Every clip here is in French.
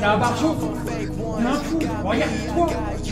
un barjot. T'es un fou. Regarde-toi.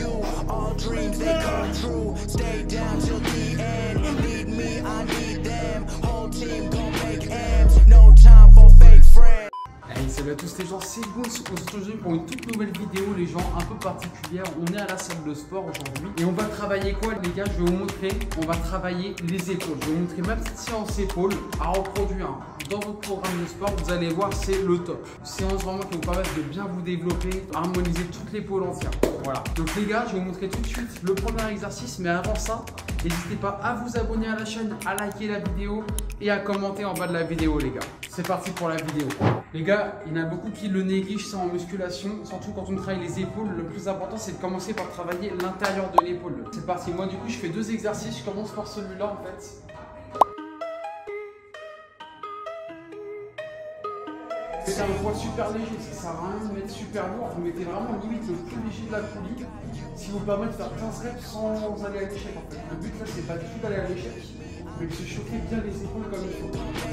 Hey, salut à tous les gens, c'est Boons. On se retrouve aujourd'hui pour une toute nouvelle vidéo, les gens, un peu particulière. On est à la salle de sport aujourd'hui et on va travailler quoi, les gars? Je vais vous montrer, on va travailler les épaules. Je vais vous montrer ma petite séance épaules à reproduire dans votre programme de sport. Vous allez voir, c'est le top. Séance vraiment qui va vous permettre de bien vous développer, harmoniser toute l'épaule entière. Voilà. Donc les gars, je vais vous montrer tout de suite le premier exercice, mais avant ça, n'hésitez pas à vous abonner à la chaîne, à liker la vidéo et à commenter en bas de la vidéo, les gars. C'est parti pour la vidéo. Les gars, il y en a beaucoup qui le négligent, ça en musculation, surtout quand on travaille les épaules. Le plus important, c'est de commencer par travailler l'intérieur de l'épaule. C'est parti. Moi, du coup, je fais deux exercices. Je commence par celui-là, en fait. Faites un poids super léger, ça sert à rien de mettre super lourd. Vous mettez vraiment limite le plus léger de la poulie, ce qui vous permet de faire 15 reps sans aller à l'échec, en fait. Le but là, c'est pas du tout d'aller à l'échec, mais de se chauffer bien les épaules comme il faut.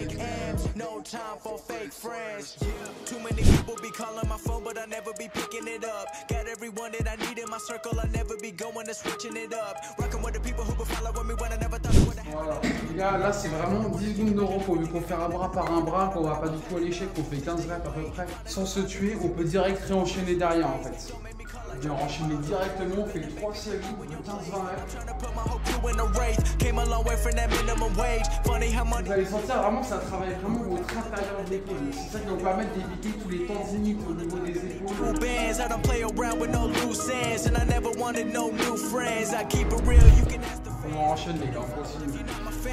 Voilà, les gars, là c'est vraiment 10 secondes de repos. Vu qu'on fait un bras par un bras, qu'on va pas du tout à l'échec, qu'on fait 15 reps à peu près, sans se tuer, on peut direct réenchaîner derrière en fait. Et on enchaîne directement, on fait 3 séries de 15-20 reps. Vous allez sentir vraiment ça travaille vraiment votre intérieur de l'épaule. C'est ça qui va vous permettre d'éviter tous les tendinites au niveau des épaules. On enchaîne les gars, on continue.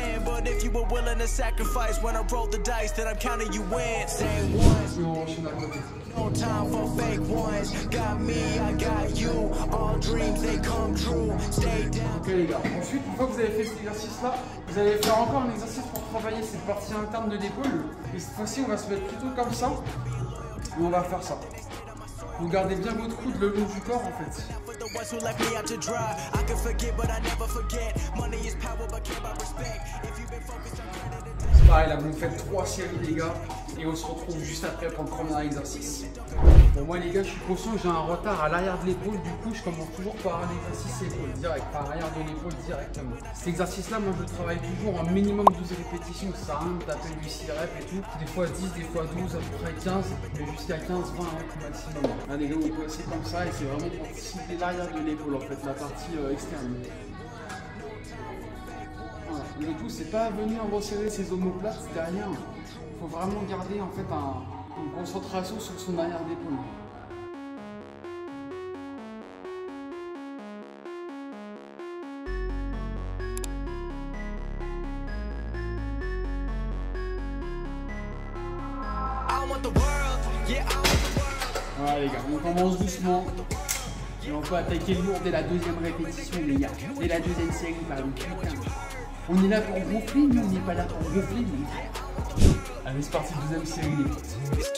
Et on enchaîne à côté. Ok les gars, ensuite une fois que vous avez fait cet exercice là, vous allez faire encore un exercice pour travailler cette partie interne de l'épaule. Et cette fois-ci on va se mettre plutôt comme ça. Et on va faire ça. Vous gardez bien votre coude le long du corps en fait. C'est pareil, là vous faites 3 séries les gars. Et on se retrouve juste après pour le premier exercice. Bon moi les gars, je suis conscient que j'ai un retard à l'arrière de l'épaule. Du coup je commence toujours par un exercice épaule direct, par l'arrière de l'épaule directement. Cet exercice là, moi je travaille toujours en minimum 12 répétitions. Ça sert à rien de taper du 6 reps et tout. Des fois 10, des fois 12, à peu près 15, mais jusqu'à 15-20 reps maximum. Là les gars, vous placez comme ça et c'est vraiment pour cibler l'arrière de l'épaule en fait, la partie externe. Voilà. Le tout c'est pas venir resserrer ses omoplates derrière. Il faut vraiment garder en fait une concentration sur son arrière d'épaule. Voilà les gars, on commence doucement. Et on peut attaquer le lourd dès la deuxième répétition les gars. Dès la deuxième série, pardon. Putain. On est là pour gonfler, mais on n'est pas là pour gonfler. Allez, c'est parti, deuxième série les potes.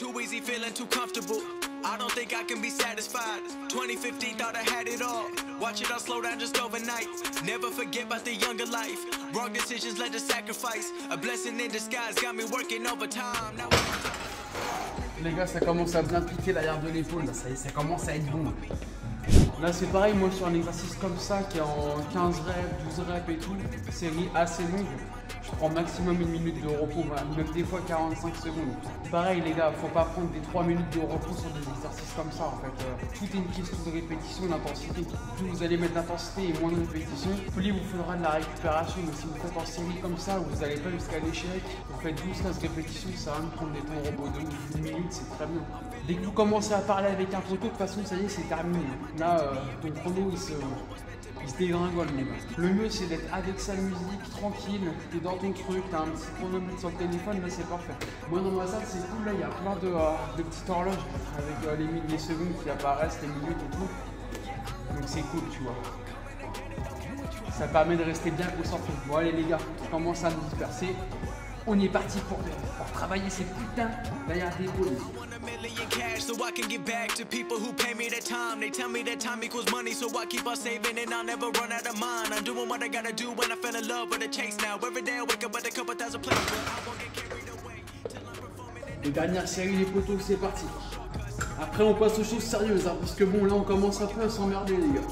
I don't think I can be satisfied. 2015 thought I had it all. Watch it all slow down just overnight. Never forget about the younger life. Wrong decisions led to sacrifice. A blessing in disguise got me working overtime. Now... Les gars, ça commence à bien piquer l'arrière de l'épaule. Ça commence à être bon. Là, c'est pareil, moi sur un exercice comme ça qui est en 15 reps, 12 reps et tout, série assez longue. Je prends maximum 1 minute de repos, même des fois 45 secondes. Pareil les gars, faut pas prendre des 3 minutes de repos sur des exercices comme ça en fait. Tout est une question de répétition, d'intensité. Plus vous allez mettre d'intensité et moins de répétition, plus il vous faudra de la récupération. Donc si vous faites en série comme ça, vous n'allez pas jusqu'à l'échec, vous faites 12-15 répétitions, ça va me prendre des temps de repos de 1 minute, c'est très bien. Dès que vous commencez à parler avec un poteau, de toute façon ça y est, c'est terminé. Là, ton chrono il se dégringole les gars. Le mieux c'est d'être avec sa musique, tranquille, t'es dans ton truc, t'as un petit chronomètre sur le téléphone, là c'est parfait. Moi dans ma salle c'est cool, là il y a plein de petites horloges avec les secondes qui apparaissent, les minutes et tout. Donc c'est cool tu vois. Ça permet de rester bien concentré. Bon allez les gars, on commence à nous disperser. On est parti pour travailler ces putains derrière d'épaule. So I can give back to people who pay me their time. They tell me that time equals money, so I keep on saving and I'll never run out of mine. I'm doing what I gotta do when I fell in love with the chase now. Every day I wake up with a couple thousand plays. Les dernières séries, les poteaux, c'est parti. Après on passe aux choses sérieuses, hein, parce que bon là on commence un peu à s'emmerder les gars.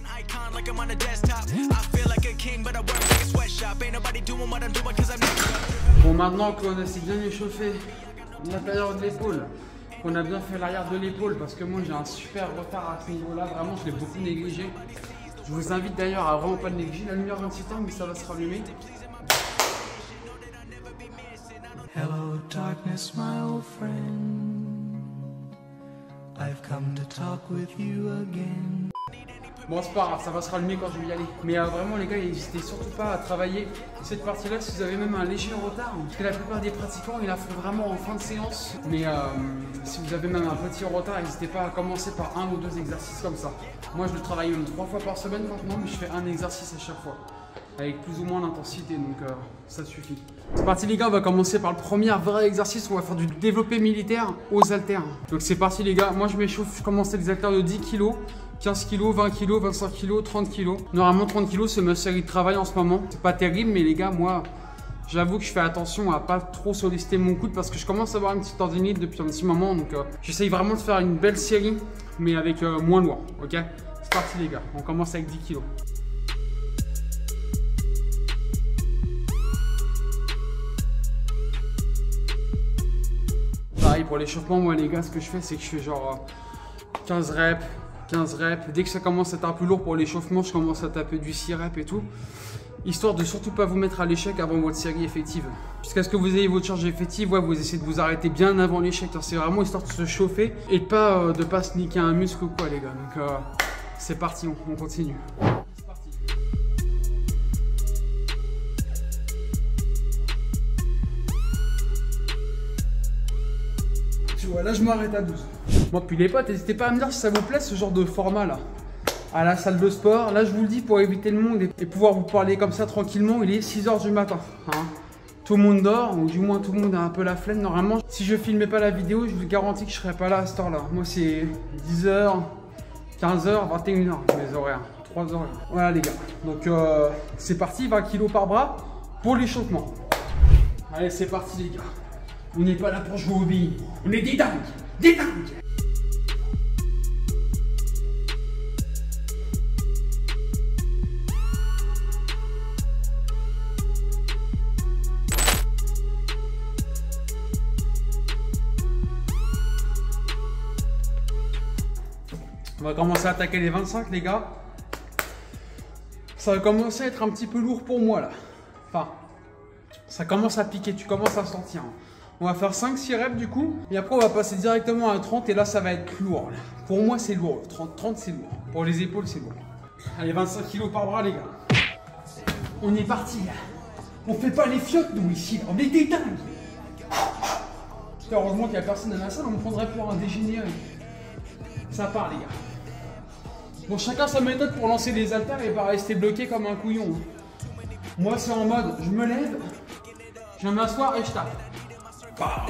Bon maintenant qu'on a s'est bien échauffé l'intérieur de l'épaule, qu'on a bien fait l'arrière de l'épaule, parce que moi j'ai un super retard à ce niveau là, vraiment je l'ai beaucoup négligé. Je vous invite d'ailleurs à vraiment pas le négliger, la lumière 26 ans mais ça va se rallumer. Hello darkness my old friend, I've come to talk with you again. Bon c'est pas grave, ça va se rallumer quand je vais y aller. Mais vraiment les gars, n'hésitez surtout pas à travailler cette partie-là si vous avez même un léger retard. Parce que la plupart des pratiquants, ils la font vraiment en fin de séance. Mais si vous avez même un petit retard, n'hésitez pas à commencer par 1 ou 2 exercices comme ça. Moi je le travaille même 3 fois par semaine maintenant, mais je fais un exercice à chaque fois. Avec plus ou moins d'intensité, donc ça suffit. C'est parti les gars, on va commencer par le premier vrai exercice. On va faire du développé militaire aux haltères. Donc c'est parti les gars, moi je m'échauffe, je commence avec des haltères de 10 kg. 15 kg, 20 kg, 25 kg, 30 kg. Normalement 30 kg c'est ma série de travail en ce moment. C'est pas terrible mais les gars moi j'avoue que je fais attention à pas trop solliciter mon coude parce que je commence à avoir une petite tendinite depuis un petit moment. Donc j'essaye vraiment de faire une belle série mais avec moins lourd. Ok, c'est parti les gars, on commence avec 10 kg. Pareil pour l'échauffement, moi les gars ce que je fais c'est que je fais genre 15 reps. Dès que ça commence à être un peu lourd pour l'échauffement, je commence à taper du 6 reps et tout. Histoire de surtout pas vous mettre à l'échec avant votre série effective. Jusqu'à ce que vous ayez votre charge effective, ouais, vous essayez de vous arrêter bien avant l'échec. C'est vraiment histoire de se chauffer et de pas se niquer un muscle ou quoi les gars. Donc c'est parti, on continue. C'est parti. Tu vois, là je m'arrête à 12. Moi puis les potes, n'hésitez pas à me dire si ça vous plaît ce genre de format là. À la salle de sport, là je vous le dis pour éviter le monde et pouvoir vous parler comme ça tranquillement, il est 6 h du matin. Hein. Tout le monde dort, ou du moins tout le monde a un peu la flemme. Normalement, si je filmais pas la vidéo, je vous garantis que je serais pas là à cette heure là. Moi c'est 10 h, 15 h, 21 h mes horaires, 3 heures. Voilà les gars, donc c'est parti, 20 kg par bras pour l'échauffement. Allez c'est parti les gars, on n'est pas là pour jouer au billes, on est des dingues, des dingues. On va commencer à attaquer les 25 les gars. Ça va commencer à être un petit peu lourd pour moi là. Enfin, ça commence à piquer, tu commences à sentir. On va faire 5-6 reps du coup. Et après on va passer directement à 30 et là ça va être lourd. Là. Pour moi c'est lourd, 30 c'est lourd. Pour les épaules c'est lourd. Allez 25 kg par bras les gars. On est parti là. On fait pas les fiottes nous ici, on est des dingues. Heureusement qu'il n'y a personne dans la salle, on me prendrait pour un dégénéré. Ça part les gars. Bon, chacun sa méthode pour lancer les haltères et pas rester bloqué comme un couillon. Moi, c'est en mode, je me lève, je viens m'asseoir et je tape. Bah.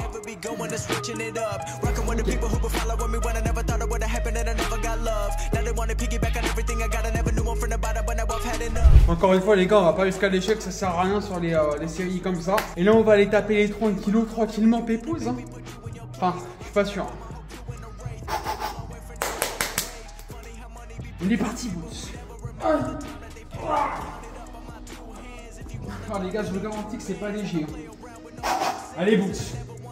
Encore une fois les gars, on va pas jusqu'à l'échec, ça sert à rien sur les séries comme ça. Et là on va aller taper les 30 kg tranquillement pépouze. Hein. Enfin, je suis pas sûr. On est parti, boss. Oh, les gars, je vous garantis que c'est pas léger. Hein. Allez, boss.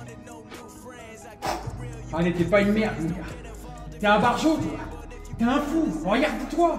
Allez, t'es pas une merde, mon gars. T'es un barjot, toi. T'es un fou. Regarde-toi.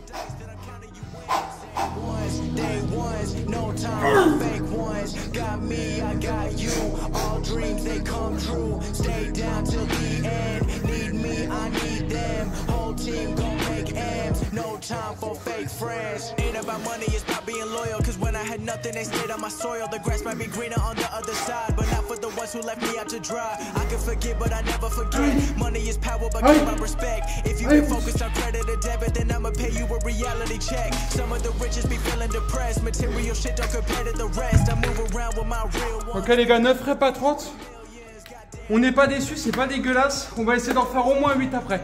No time for fake friends. Ain't about money, it's about being loyal. Cause when I had nothing, they stayed on my soil. The grass might be greener on the other side, but not for the ones who left me out to dry. I can forget, but I never forget. Money is power, but give my respect. If you been focused on credit or debit, then I'ma pay you a reality check. Some of the richest be feeling depressed. Material shit don't compare to the rest. I move around with my real one. Ok les gars, 9 reps à 30. On n'est pas déçus, c'est pas dégueulasse. On va essayer d'en faire au moins 8 après.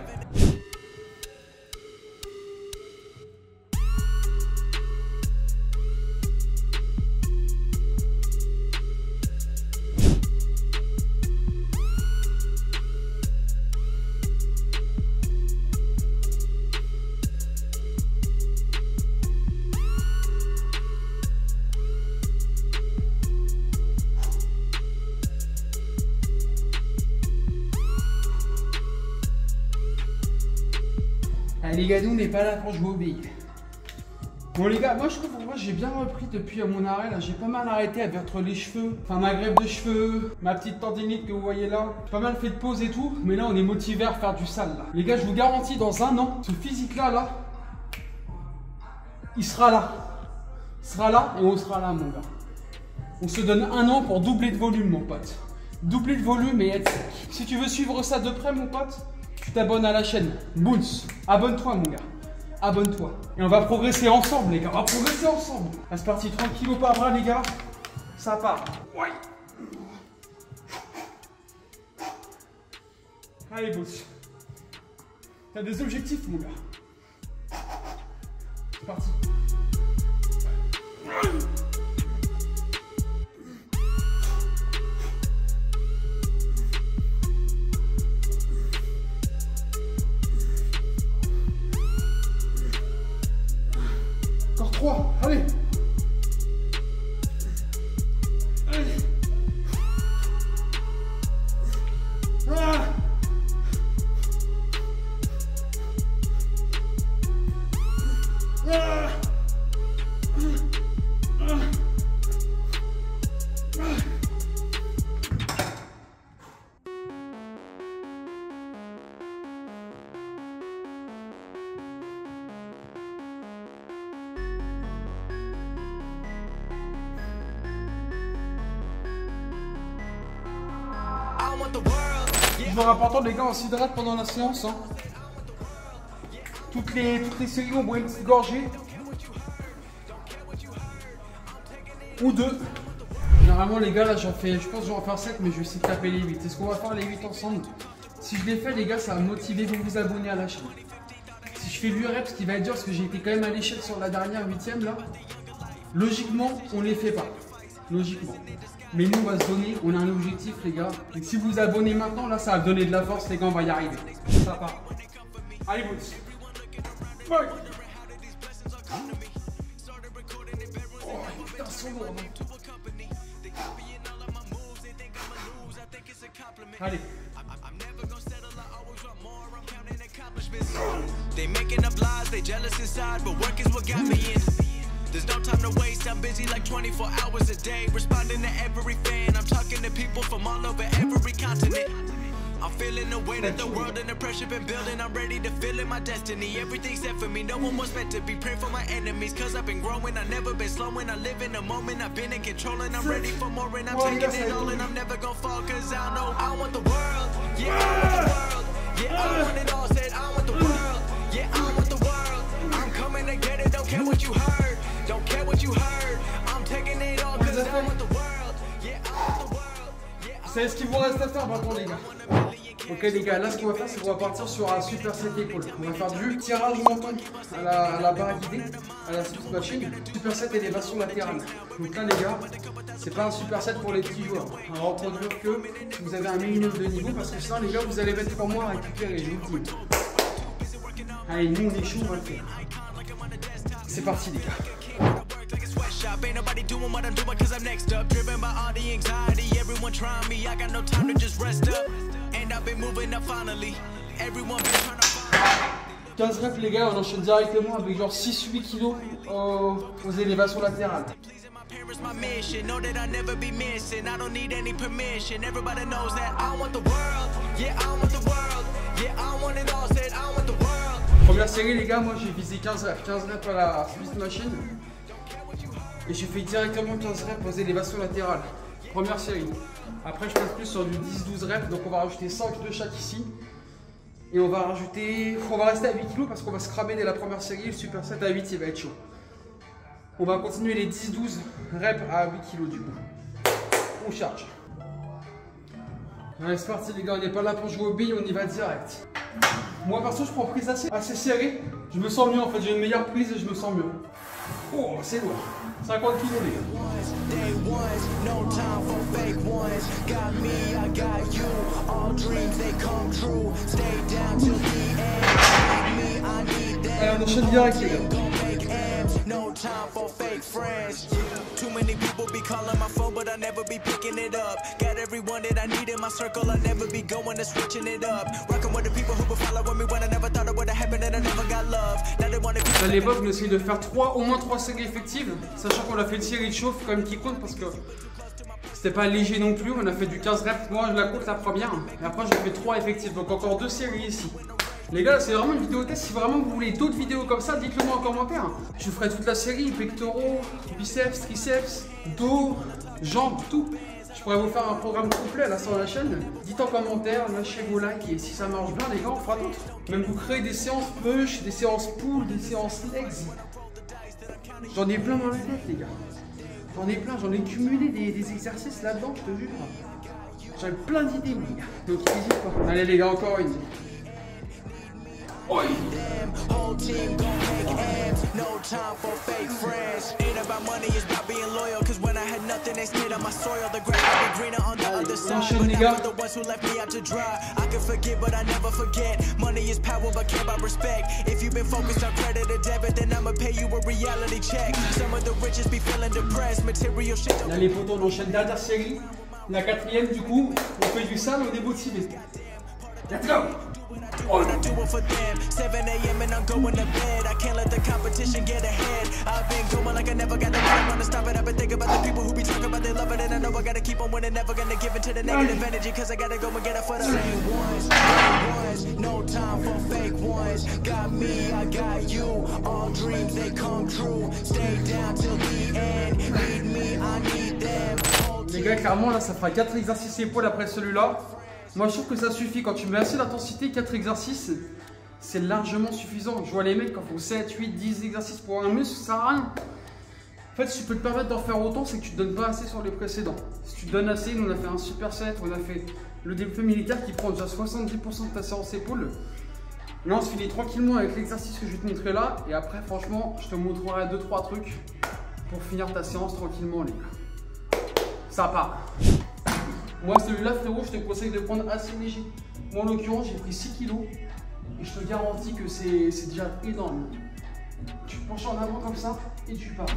Allez les gars, nous on n'est pas là pour jouer au billes. Bon les gars, moi je trouve que j'ai bien repris depuis mon arrêt là, j'ai pas mal arrêté à mettre les cheveux, enfin ma greffe de cheveux, ma petite tendinite que vous voyez là, j'ai pas mal fait de pause et tout, mais là on est motivé à refaire du sale là. Les gars, je vous garantis dans un an, ce physique là, il sera là. Il sera là et on sera là mon gars. On se donne un an pour doubler de volume mon pote. Doubler de volume et être sec. Si tu veux suivre ça de près mon pote, tu t'abonnes à la chaîne Boons. Abonne-toi mon gars. Abonne-toi. Et on va progresser ensemble les gars. On va progresser ensemble. C'est parti, 30 kg par bras les gars. Ça part. Ouais. Allez Boons. T'as des objectifs mon gars. C'est parti. Encore 3, allez. Allez. Ah. Ah. Toujours important les gars, on s'hydrate pendant la séance. Hein. Toutes les séries on boit une petite gorgée. Ou 2. Généralement les gars là je pense que je vais en faire 7 mais je vais essayer de taper les 8. Est-ce qu'on va faire les 8 ensemble? Si je les fais les gars ça va me motiver de vous abonner à la chaîne. Si je fais 8 reps, ce qui va être dur parce que j'ai été quand même à l'échelle sur la dernière 8ème là. Logiquement on les fait pas. Logiquement. Mais nous on va se donner, on a un objectif les gars. Donc si vous vous abonnez maintenant, là ça va donner de la force les gars, on va y arriver. Ça part. Allez Boons. Ouais. Oh putain, ils sont lourds. Allez. They making up lies, they jealous inside, but work is what got me in. There's no time to waste, I'm busy like 24 hours a day, responding to every fan. I'm talking to people from all over every continent. I'm feeling the weight of the world and the pressure been building. I'm ready to feel in my destiny. Everything's set for me, no one was meant to be. Praying for my enemies, cause I've been growing. I've never been slowing, I live in the moment. I've been in control and I'm ready for more. And I'm taking it all and I'm never gonna fall. Cause I know I want the world, yeah, I want the world. Yeah, I want it all, said I want the world. Yeah, I want the world. I'm coming to get it, don't care what you heard. Don't care what you heard. I'm taking it all cause I want the world. Yeah, I want the world. Vous savez ce qu'il vous reste à faire maintenant les gars? Ok les gars, là ce qu'on va faire c'est qu'on va partir sur un super set épaule. On va faire du tirage menton à la barre guidée, à la split machine, super set élévation latérale. Donc là les gars, c'est pas un super set pour les petits joueurs. On va reproduire que si vous avez un minimum de niveau parce que sinon les gars vous allez mettre 3 mois à récupérer, je vous le dis. Allez, nous on est chaud, on va le faire. C'est parti les gars. Ain't nobody doing what I'm doing cause I'm next up. Driven by all the anxiety, everyone trying me. I got no time to just rest up. And I've been moving up finally. Everyone been trying to 15 reps les gars, on enchaîne directement avec genre 6-8 kilos aux élévations latérales. My mission, know that I never be missing. I don't need any permission. Everybody knows that I want the world. Yeah, I want the world. Yeah, I want it all. Said I want the world. Première série les gars, moi j'ai visé 15 reps à la split machine. Et j'ai fait directement 15 reps aux élévations latérales. Première série. Après je passe plus sur du 10-12 reps, donc on va rajouter 5 de chaque ici. Et on va rajouter, on va rester à 8 kg parce qu'on va se cramer dès la première série. Le super set à 8 il va être chaud. On va continuer les 10-12 reps à 8 kg du coup. On charge. Allez c'est parti les gars, on n'est pas là pour jouer aux billes, on y va direct. Moi perso je prends prise assez serrée. Je me sens mieux en fait, j'ai une meilleure prise et je me sens mieux. Oh c'est lourd. 50 kg les gars. Allez on enchaîne direct les gars. time for fake friends. Too many people be calling my phone, but I never be picking it up. Got everyone that I need in my circle, I never be going and switching it up. Rocking with the people who been following me when I never thought it would have happened and I never got love. Now they wanna be. À l'époque, on essayait de faire au moins 3 séries effectives, sachant qu'on a fait une série de chauffe quand même qui compte parce que c'était pas léger non plus. On a fait du 15 reps. Moi, je la compte la première, et après j'ai fait 3 effectifs, donc encore 2 séries ici. Les gars, c'est vraiment une vidéo test. Si vraiment vous voulez d'autres vidéos comme ça, dites-le moi en commentaire. Je ferai toute la série, pectoraux, biceps, triceps, dos, jambes, tout. Je pourrais vous faire un programme complet là sur la chaîne. Dites en commentaire, lâchez vos likes et si ça marche bien, les gars, on fera d'autres. Même vous créez des séances push, des séances pull, des séances legs. J'en ai plein dans la tête, les gars. J'en ai plein, j'en ai cumulé des exercices là-dedans, je te jure. J'avais plein d'idées, les gars. Donc n'hésitez pas. Allez, les gars, encore une. Whole team gon' make ends, no time for fake friends. Ain't about money, it's about being loyal. Cause when I had nothing, they stayed on my soil. The grass will be greener on the other side. But now for the ones who left me out to dry. I can forget, but I never forget. Money is power, but care about respect. If you've been focused on credit or debit, then I'ma pay you a reality check. Some of the richest be feeling depressed. Material shit. Là, les potos, on enchaîne dernière série. La 4ème, du coup, on fait du sale, on est motivé. Let's go! What I do it for them. 7 a.m. and I'm going to bed. I can't let the competition get ahead. I've been going like I never got to wanna stop it. I've been thinking about the people who be talking about they love it, and I know I gotta keep on winning. Never gonna give it to the negative energy, cause I gotta go and get it for the same ones. No time for fake ones. Got me, I got you. All dreams they come true. Stay down till the end. Need me, I need them. Les gars, clairement, là, ça fera 4 exercices épaules après celui-là. Moi, je trouve que ça suffit. Quand tu mets assez d'intensité, 4 exercices, c'est largement suffisant. Je vois les mecs quand ils font 7, 8, 10 exercices pour un muscle, ça sert à rien. En fait, si tu peux te permettre d'en faire autant, c'est que tu ne donnes pas assez sur les précédents. Si tu donnes assez, nous on a fait un super set, on a fait le développé militaire qui prend déjà 70% de ta séance épaules. Là, on se finit tranquillement avec l'exercice que je vais te montrer là. Et après, franchement, je te montrerai 2-3 trucs pour finir ta séance tranquillement, les gars. Ça part. Moi, celui-là, frérot, je te conseille de prendre assez léger. Moi, en l'occurrence, j'ai pris 6 kg et je te garantis que c'est déjà énorme. Tu te penches en avant comme ça et tu pars.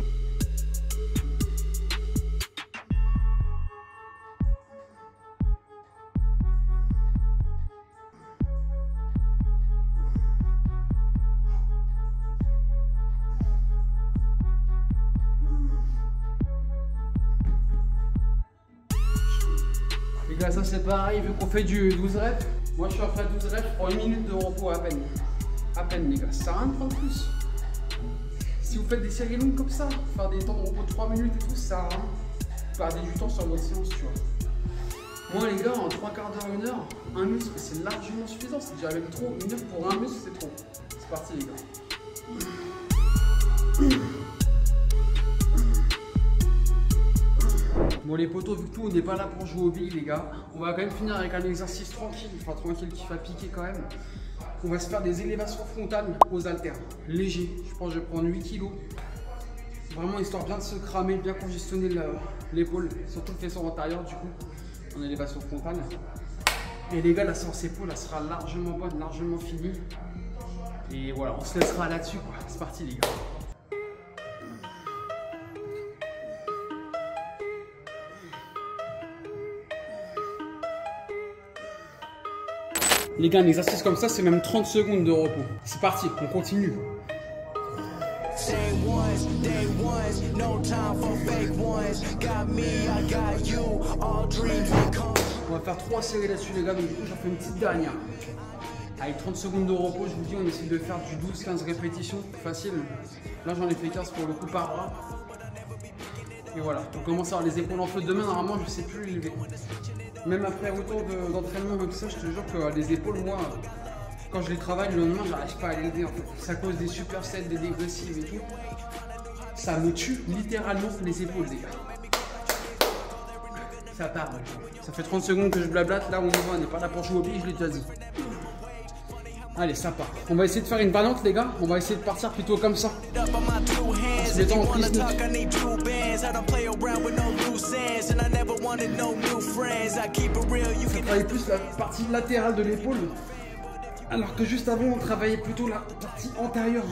Les gars, ça c'est pareil, vu qu'on fait du 12 reps. Moi je suis après 12 reps, je prends 1 minute de repos à peine. À peine, les gars, ça sert à rien de prendre plus. Si vous faites des séries longues comme ça, faire des temps de repos de 3 minutes et tout, ça sert à rien. Perdez du temps sur votre séance, tu vois. Moi les gars, en 3 quarts d'heure, 1 heure, un muscle c'est largement suffisant. C'est déjà même trop. 1 heure pour un muscle c'est trop. C'est parti les gars. Bon les potos, vu que tout on n'est pas là pour jouer aux billes les gars, on va quand même finir avec un exercice tranquille, enfin tranquille qui va piquer quand même. On va se faire des élévations frontales aux haltères, léger. Je pense que je vais prendre 8 kg. Vraiment histoire bien de se cramer, bien congestionner l'épaule, surtout le fessier antérieur du coup, en élévation frontale. Et les gars, la séance épaule elle sera largement bonne, largement finie. Et voilà, on se laissera là-dessus quoi. C'est parti les gars. Les gars, un exercice comme ça, c'est même 30 secondes de repos. C'est parti, on continue. On va faire 3 séries là-dessus, les gars, donc du coup, j'en fais une petite dernière. Avec 30 secondes de repos, je vous dis, on essaie de faire du 12-15 répétitions, facile. Là, j'en ai fait 15 pour le coup par bras. Et voilà, on commence à avoir les épaules en feu. Demain, normalement, je ne sais plus les lever. Même après autant d'entraînement comme ça, je te jure que les épaules, moi, quand je les travaille le lendemain, j'arrive pas à les lever en fait. C'est à cause des supersets, des dégressives et tout. Ça me tue littéralement les épaules, les gars. Ça part. Ça fait 30 secondes que je blablate. Là, on y va, on n'est pas là pour jouer au pied, je l'ai déjà dit. Allez, ça part. On va essayer de faire une variante, les gars. On va essayer de partir plutôt comme ça. En se mettant en prise. Ça travaille plus la partie latérale de l'épaule. Alors que juste avant, on travaillait plutôt la partie antérieure.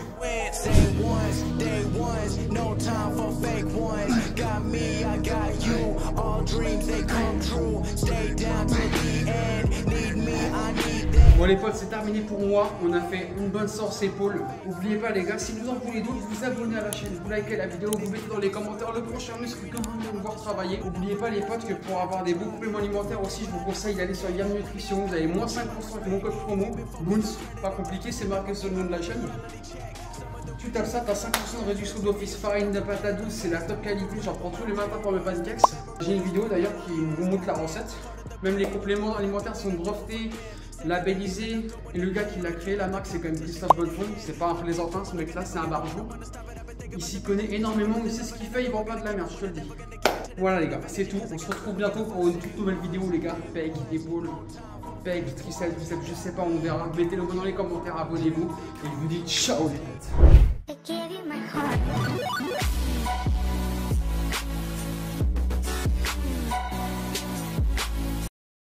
Bon les potes, c'est terminé pour moi. On a fait une bonne séance épaule. N'oubliez pas les gars, si vous en voulez d'autres, vous abonnez à la chaîne, vous likez la vidéo, vous mettez dans les commentaires le prochain muscle que vous voulez me voir travailler. N'oubliez pas les potes que pour avoir des bons compléments alimentaires aussi, je vous conseille d'aller sur Yam Nutrition. Vous avez moins 5% avec mon code promo. Moons, pas compliqué, c'est marqué sur le nom de la chaîne. Tu tapes ça, t'as 5% de réduction d'office. Farine de pâte à douce, c'est la top qualité. J'en prends tous les matins pour mes pancakes. J'ai une vidéo d'ailleurs qui vous montre la recette. Même les compléments alimentaires sont brevetés, labellisés. Et le gars qui l'a créé, la marque, c'est quand même Christophe Bonfond. C'est pas un plaisantin, ce mec là, c'est un barjou. Il s'y connaît énormément, il sait ce qu'il fait, il vend pas de la merde, je te le dis. Voilà les gars, c'est tout. On se retrouve bientôt pour une toute nouvelle vidéo les gars. Pec, épaule, pec, triceps, biceps, je sais pas, on verra. Mettez-le dans les commentaires, abonnez-vous. Et je vous dis ciao les potes.